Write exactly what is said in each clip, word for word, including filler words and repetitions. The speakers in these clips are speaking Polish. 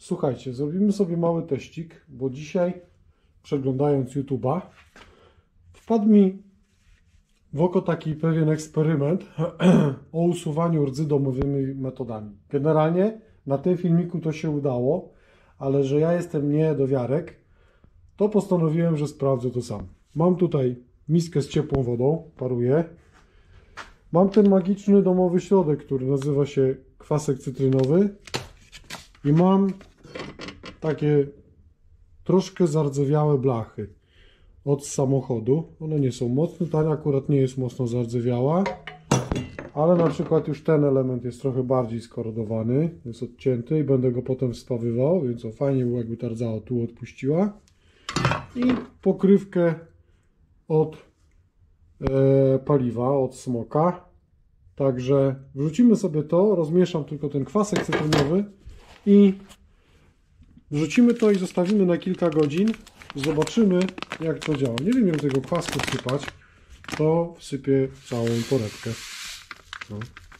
Słuchajcie, zrobimy sobie mały teścik, bo dzisiaj, przeglądając YouTube'a, wpadł mi w oko taki pewien eksperyment o usuwaniu rdzy domowymi metodami. Generalnie na tym filmiku to się udało, ale że ja jestem niedowiarek, to postanowiłem, że sprawdzę to sam. Mam tutaj miskę z ciepłą wodą, paruję. Mam ten magiczny domowy środek, który nazywa się kwasek cytrynowy. I mam takie troszkę zardzewiałe blachy od samochodu. One nie są mocne, ta akurat nie jest mocno zardzewiała, ale na przykład już ten element jest trochę bardziej skorodowany, jest odcięty i będę go potem wstawywał, więc o, fajnie było, jakby ta rdza tu odpuściła. I pokrywkę od e, paliwa, od smoka. Także wrzucimy sobie to, rozmieszam tylko ten kwasek cytrynowy i wrzucimy to i zostawimy na kilka godzin. Zobaczymy, jak to działa. Nie wiem, ile tego kwasku wsypać, to wsypię całą torebkę. No.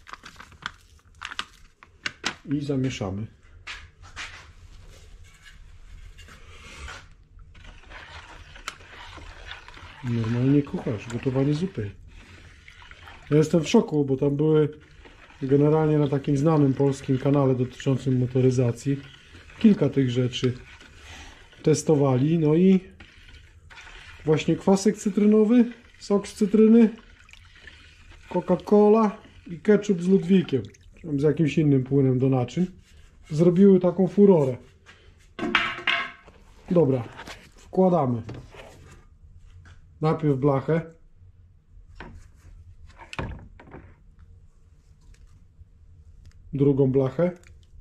I zamieszamy. Normalnie kucharz, gotowanie zupy. Ja jestem w szoku, bo tam były generalnie na takim znanym polskim kanale dotyczącym motoryzacji kilka tych rzeczy testowali. No i właśnie kwasek cytrynowy, sok z cytryny, Coca-Cola i ketchup z Ludwikiem, z jakimś innym płynem do naczyń, zrobiły taką furorę. Dobra, wkładamy najpierw blachę. Drugą blachę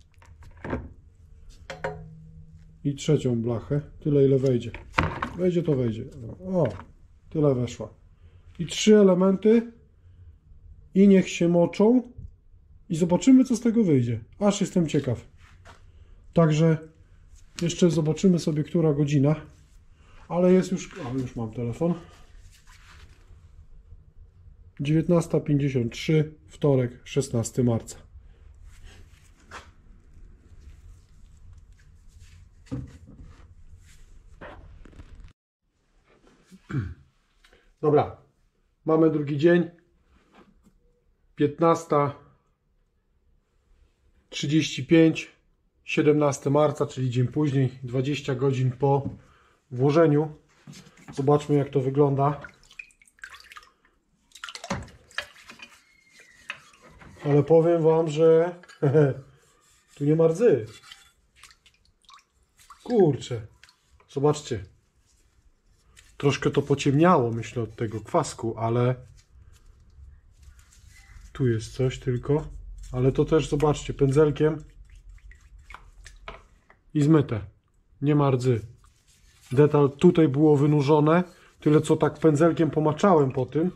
i trzecią blachę, tyle ile wejdzie. Wejdzie to wejdzie. O, tyle weszła. I trzy elementy i niech się moczą i zobaczymy, co z tego wyjdzie. Aż jestem ciekaw. Także jeszcze zobaczymy sobie, która godzina, ale jest już, o, już mam telefon. dziewiętnasta pięćdziesiąt trzy, wtorek, szesnastego marca. Dobra, mamy drugi dzień, piętnasta trzydzieści pięć, siedemnastego marca, czyli dzień później, dwadzieścia godzin po włożeniu. Zobaczmy, jak to wygląda. Ale powiem wam, że tu nie ma rdzy. Kurczę, zobaczcie. Troszkę to pociemniało, myślę, od tego kwasku, ale tu jest coś tylko. Ale to też, zobaczcie, pędzelkiem i zmyte. Nie ma rdzy. Detal tutaj było wynurzone, tyle co tak pędzelkiem pomaczałem po tym.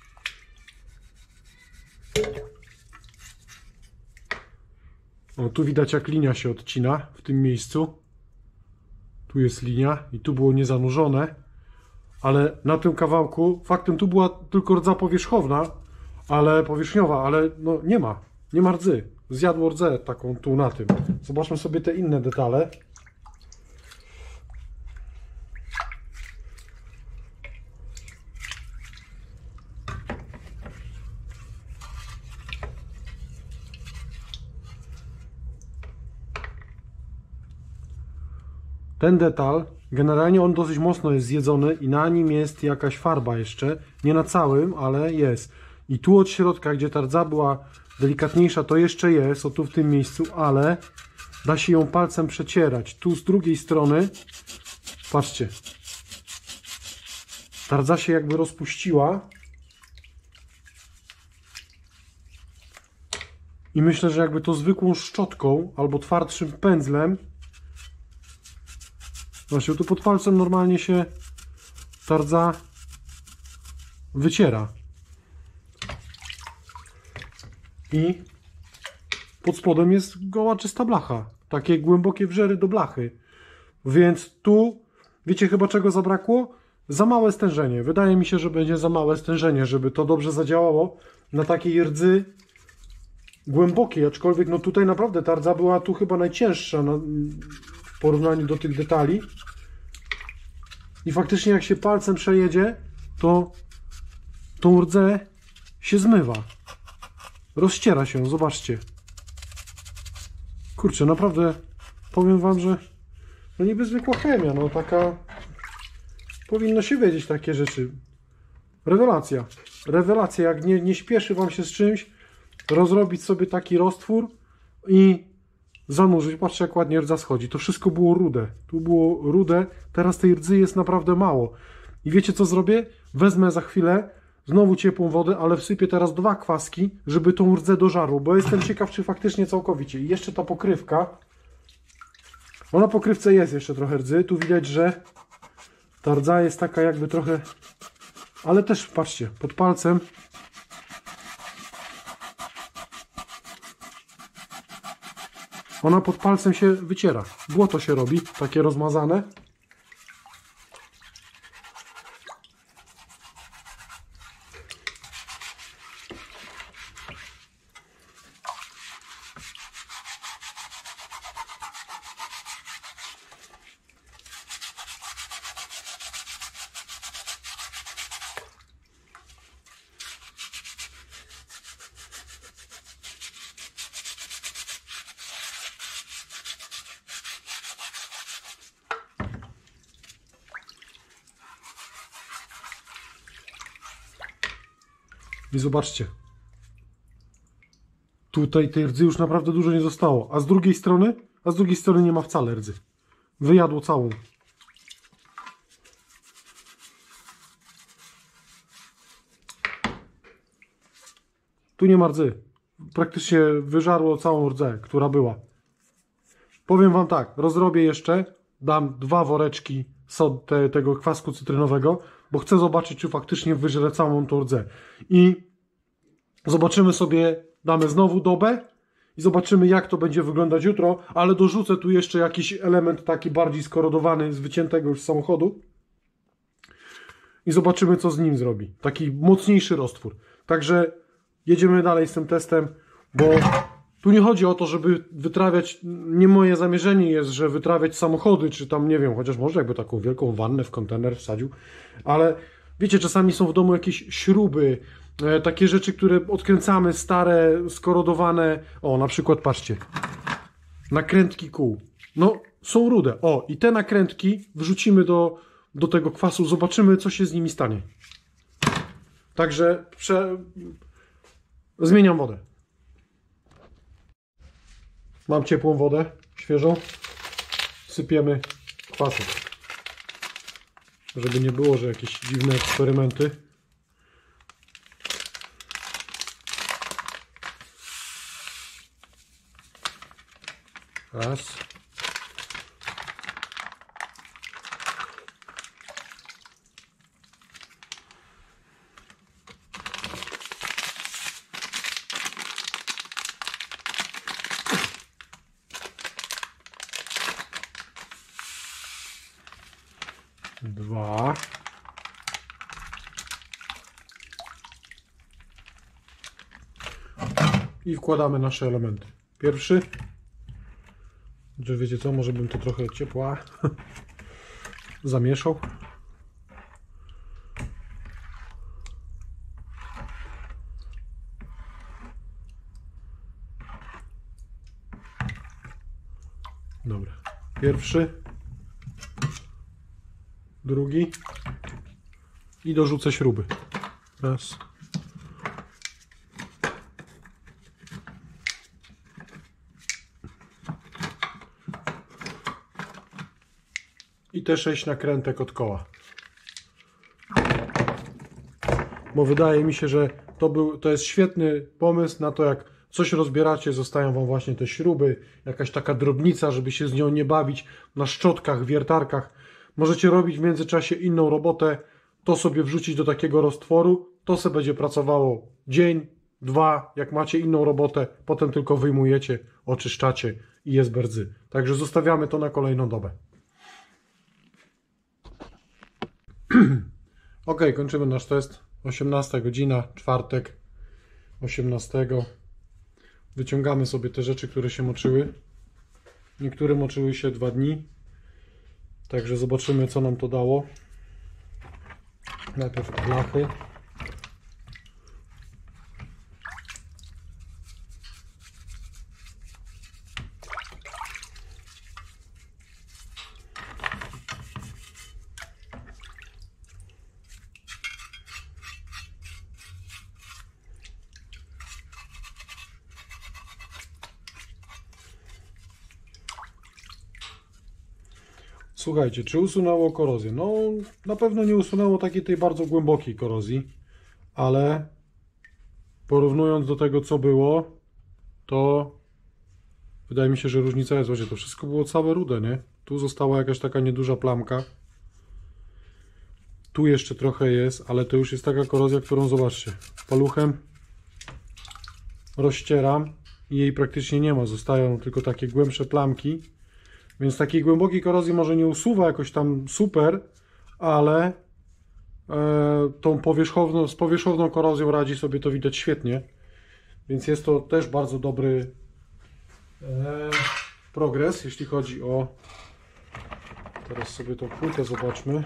O, tu widać, jak linia się odcina w tym miejscu. Tu jest linia i tu było niezanurzone. Ale na tym kawałku, faktem tu była tylko rdza powierzchowna, ale powierzchniowa, ale no nie ma, nie ma rdzy. Zjadło rdzę taką tu na tym. Zobaczmy sobie te inne detale. Ten detal, generalnie on dosyć mocno jest zjedzony i na nim jest jakaś farba jeszcze. Nie na całym, ale jest. I tu od środka, gdzie ta rdza była delikatniejsza, to jeszcze jest, o tu w tym miejscu, ale da się ją palcem przecierać. Tu z drugiej strony, patrzcie, ta rdza się jakby rozpuściła. I myślę, że jakby to zwykłą szczotką albo twardszym pędzlem, właśnie tu pod palcem normalnie się ta rdza wyciera. I pod spodem jest goła, czysta blacha. Takie głębokie wrzery do blachy. Więc tu, wiecie chyba czego zabrakło? Za małe stężenie. Wydaje mi się, że będzie za małe stężenie, żeby to dobrze zadziałało. Na takiej rdzy głębokiej, aczkolwiek no tutaj naprawdę ta rdza była tu chyba najcięższa na, w porównaniu do tych detali. I faktycznie jak się palcem przejedzie, to tą rdzę się zmywa. Rozciera się, zobaczcie. Kurczę, naprawdę powiem wam, że no niby zwykła chemia, no taka powinno się wiedzieć takie rzeczy. Rewelacja. Rewelacja, jak nie, nie śpieszy wam się z czymś, rozrobić sobie taki roztwór i zanurzyć. Patrzcie, jak ładnie rdza schodzi. To wszystko było rude. Tu było rude, teraz tej rdzy jest naprawdę mało. I wiecie co zrobię? Wezmę za chwilę znowu ciepłą wodę, ale wsypię teraz dwa kwaski, żeby tą rdzę dożarło, bo jestem ciekaw, czy faktycznie całkowicie. I jeszcze ta pokrywka. No na pokrywce jest jeszcze trochę rdzy. Tu widać, że ta rdza jest taka jakby trochę... Ale też, patrzcie, pod palcem ona pod palcem się wyciera. Błoto się robi, takie rozmazane. I zobaczcie. Tutaj tej rdzy już naprawdę dużo nie zostało. A z drugiej strony, a z drugiej strony nie ma wcale rdzy. Wyjadło całą. Tu nie ma rdzy. Praktycznie wyżarło całą rdzę, która była. Powiem wam tak, rozrobię jeszcze, dam dwa woreczki sod te, tego kwasku cytrynowego, bo chcę zobaczyć, czy faktycznie wyżre całą tą rdzę. I zobaczymy sobie, damy znowu dobę i zobaczymy, jak to będzie wyglądać jutro, ale dorzucę tu jeszcze jakiś element taki bardziej skorodowany z wyciętego już z samochodu i zobaczymy, co z nim zrobi. Taki mocniejszy roztwór. Także jedziemy dalej z tym testem, bo tu nie chodzi o to, żeby wytrawiać, nie moje zamierzenie jest, że wytrawiać samochody, czy tam, nie wiem, chociaż może jakby taką wielką wannę w kontener wsadził, ale wiecie, czasami są w domu jakieś śruby, e, takie rzeczy, które odkręcamy, stare, skorodowane, o, na przykład, patrzcie, nakrętki kół, no, są rude, o, i te nakrętki wrzucimy do, do tego kwasu, zobaczymy, co się z nimi stanie. Także prze... zmieniam wodę. Mam ciepłą wodę, świeżą. Sypiemy kwasem. Żeby nie było, że jakieś dziwne eksperymenty. Raz. Dwa. I wkładamy nasze elementy. Pierwszy. Że wiecie co, może bym to trochę ciepła zamieszał. Dobra. Pierwszy. Drugi i dorzucę śruby. Raz. I te sześć nakrętek od koła. Bo wydaje mi się, że to, był, to jest świetny pomysł na to, jak coś rozbieracie, zostają wam właśnie te śruby, jakaś taka drobnica, żeby się z nią nie bawić na szczotkach, wiertarkach. Możecie robić w międzyczasie inną robotę, to sobie wrzucić do takiego roztworu, to sobie będzie pracowało dzień, dwa, jak macie inną robotę, potem tylko wyjmujecie, oczyszczacie i jest bez rdzy. Także zostawiamy to na kolejną dobę. Ok, kończymy nasz test. osiemnasta godzina, czwartek, osiemnastego. Wyciągamy sobie te rzeczy, które się moczyły. Niektóre moczyły się dwa dni. Także zobaczymy, co nam to dało. Najpierw blachy. Słuchajcie, czy usunęło korozję? No, na pewno nie usunęło takiej tej bardzo głębokiej korozji, ale porównując do tego, co było, to wydaje mi się, że różnica jest. Właśnie to wszystko było całe rude, nie? Tu została jakaś taka nieduża plamka. Tu jeszcze trochę jest, ale to już jest taka korozja, którą zobaczcie, paluchem rozcieram i jej praktycznie nie ma. Zostają tylko takie głębsze plamki. Więc takiej głębokiej korozji może nie usuwa jakoś tam super, ale e, tą powierzchowną, z powierzchowną korozją radzi sobie, to widać świetnie. Więc jest to też bardzo dobry e, progres, jeśli chodzi o... Teraz sobie tą płytę zobaczmy.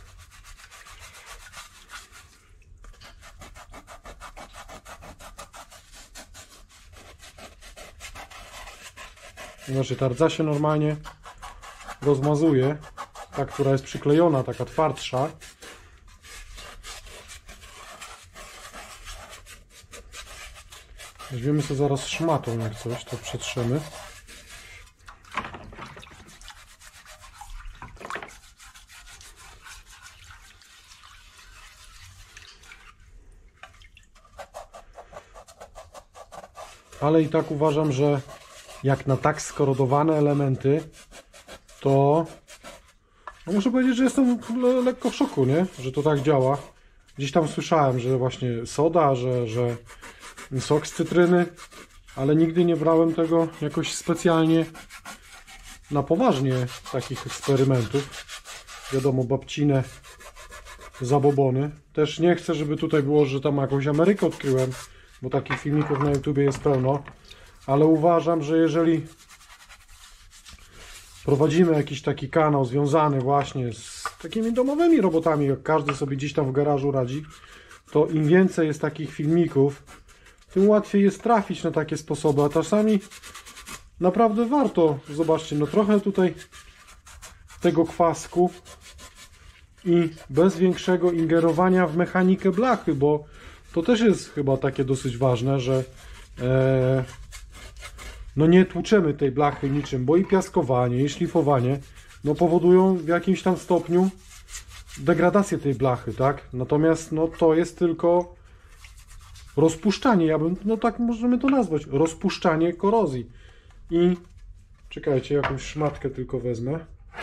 Znaczy, ta rdza się normalnie rozmazuje, ta, która jest przyklejona, taka twardsza. Weźmiemy sobie zaraz szmatą, jak coś, to przetrzemy. Ale i tak uważam, że jak na tak skorodowane elementy, to no muszę powiedzieć, że jestem le lekko w szoku, nie? Że to tak działa. Gdzieś tam słyszałem, że właśnie soda, że, że sok z cytryny, ale nigdy nie brałem tego jakoś specjalnie na poważnie, takich eksperymentów. Wiadomo, babcine zabobony. Też nie chcę, żeby tutaj było, że tam jakąś Amerykę odkryłem, bo takich filmików na YouTubie jest pełno. Ale uważam, że jeżeli prowadzimy jakiś taki kanał związany właśnie z takimi domowymi robotami, jak każdy sobie gdzieś tam w garażu radzi, to im więcej jest takich filmików, tym łatwiej jest trafić na takie sposoby, a czasami naprawdę warto. Zobaczcie, no trochę tutaj tego kwasku i bez większego ingerowania w mechanikę blachy, bo to też jest chyba takie dosyć ważne, że e, no nie tłuczemy tej blachy niczym, bo i piaskowanie, i szlifowanie no powodują w jakimś tam stopniu degradację tej blachy, tak? Natomiast no to jest tylko rozpuszczanie, ja bym, no tak możemy to nazwać, rozpuszczanie korozji. I czekajcie, jakąś szmatkę tylko wezmę.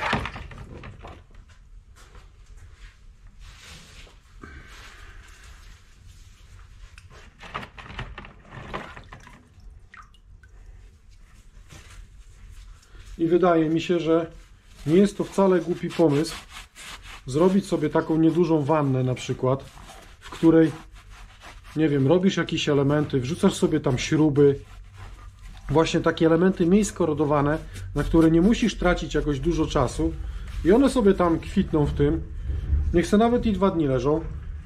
I wydaje mi się, że nie jest to wcale głupi pomysł zrobić sobie taką niedużą wannę na przykład, w której, nie wiem, robisz jakieś elementy, wrzucasz sobie tam śruby, właśnie takie elementy mniej skorodowane, na które nie musisz tracić jakoś dużo czasu i one sobie tam kwitną w tym. Niech se nawet i dwa dni leżą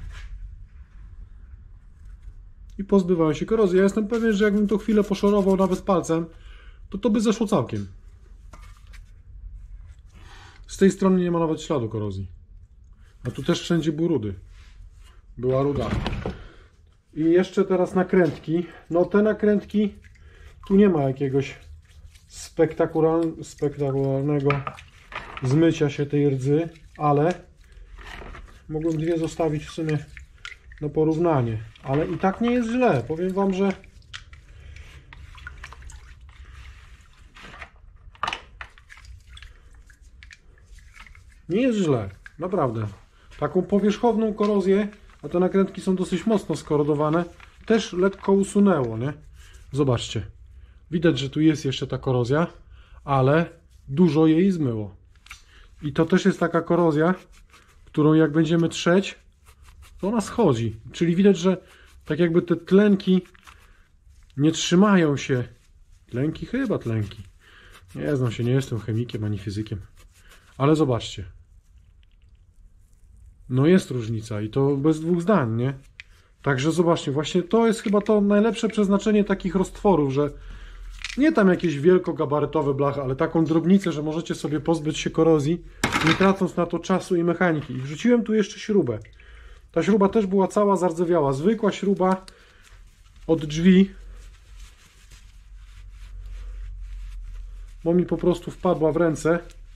i pozbywają się korozji. Ja jestem pewien, że jakbym to chwilę poszorował nawet palcem, to to by zeszło całkiem. Z tej strony nie ma nawet śladu korozji. A tu też wszędzie był rudy. Była ruda. I jeszcze teraz nakrętki. No te nakrętki, tu nie ma jakiegoś spektakularn spektakularnego zmycia się tej rdzy, ale mogłem dwie zostawić w sumie na porównanie. Ale i tak nie jest źle. Powiem wam, że nie jest źle, naprawdę. Taką powierzchowną korozję, a te nakrętki są dosyć mocno skorodowane, też lekko usunęło, nie? Zobaczcie. Widać, że tu jest jeszcze ta korozja, ale dużo jej zmyło. I to też jest taka korozja, którą jak będziemy trzeć, to ona schodzi. Czyli widać, że tak jakby te tlenki nie trzymają się. Tlenki? Chyba tlenki. Nie znam się, nie jestem chemikiem ani fizykiem. Ale zobaczcie. No jest różnica i to bez dwóch zdań, nie? Także zobaczcie, właśnie to jest chyba to najlepsze przeznaczenie takich roztworów, że nie tam jakieś wielkogabarytowe blachy, ale taką drobnicę, że możecie sobie pozbyć się korozji, nie tracąc na to czasu i mechaniki. I wrzuciłem tu jeszcze śrubę. Ta śruba też była cała zardzewiała. Zwykła śruba od drzwi, bo mi po prostu wpadła w ręce.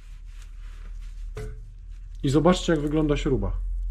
I zobaczcie, jak wygląda śruba.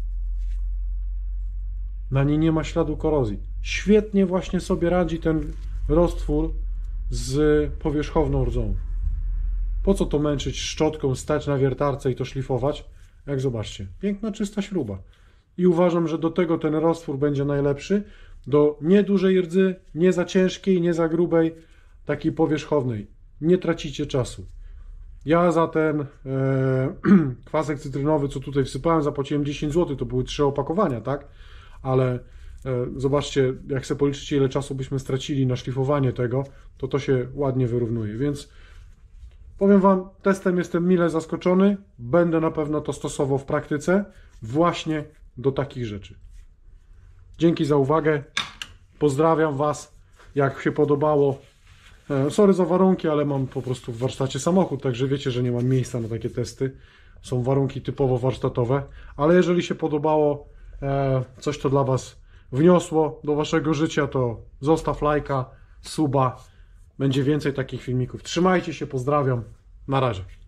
Na niej nie ma śladu korozji. Świetnie właśnie sobie radzi ten roztwór z powierzchowną rdzą. Po co to męczyć szczotką, stać na wiertarce i to szlifować? Jak zobaczcie, piękna, czysta śruba. I uważam, że do tego ten roztwór będzie najlepszy. Do niedużej rdzy, nie za ciężkiej, nie za grubej, takiej powierzchownej. Nie tracicie czasu. Ja za ten e, kwasek cytrynowy, co tutaj wsypałem, zapłaciłem dziesięć złotych, to były trzy opakowania, tak? Ale e, zobaczcie, jak sobie policzycie, ile czasu byśmy stracili na szlifowanie tego, to to się ładnie wyrównuje, więc powiem Wam, testem jestem mile zaskoczony, będę na pewno to stosował w praktyce właśnie do takich rzeczy. Dzięki za uwagę, pozdrawiam Was, jak się podobało. Sorry za warunki, ale mam po prostu w warsztacie samochód, także wiecie, że nie mam miejsca na takie testy. Są warunki typowo warsztatowe, ale jeżeli się podobało, coś to dla Was wniosło do Waszego życia, to zostaw lajka, suba. Będzie więcej takich filmików. Trzymajcie się, pozdrawiam. Na razie.